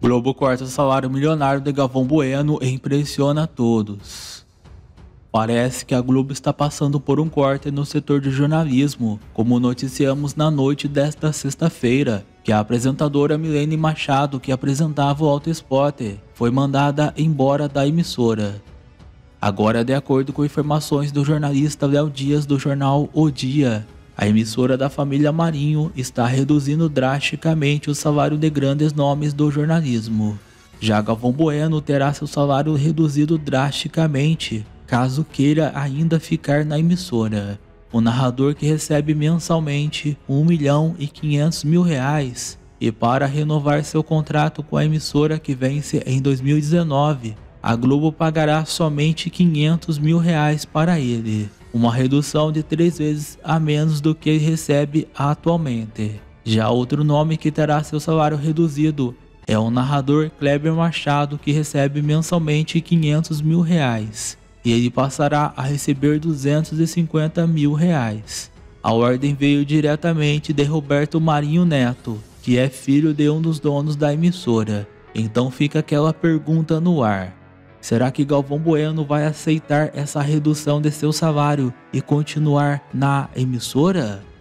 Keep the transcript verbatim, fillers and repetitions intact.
Globo corta o salário milionário de Galvão Bueno e impressiona a todos. Parece que a Globo está passando por um corte no setor de jornalismo, como noticiamos na noite desta sexta-feira, que a apresentadora Milene Machado, que apresentava o Auto Spot, foi mandada embora da emissora. Agora, de acordo com informações do jornalista Léo Dias do jornal O Dia, a emissora da família Marinho está reduzindo drasticamente o salário de grandes nomes do jornalismo. Já Galvão Bueno terá seu salário reduzido drasticamente, caso queira ainda ficar na emissora. O narrador, que recebe mensalmente um milhão e quinhentos mil reais, e para renovar seu contrato com a emissora que vence em dois mil e dezenove, a Globo pagará somente quinhentos mil reais para ele, uma redução de três vezes a menos do que ele recebe atualmente. Já outro nome que terá seu salário reduzido é o narrador Kleber Machado, que recebe mensalmente quinhentos mil reais, e ele passará a receber duzentos e cinquenta mil reais. A ordem veio diretamente de Roberto Marinho Neto, que é filho de um dos donos da emissora. Então fica aquela pergunta no ar: será que Galvão Bueno vai aceitar essa redução de seu salário e continuar na emissora?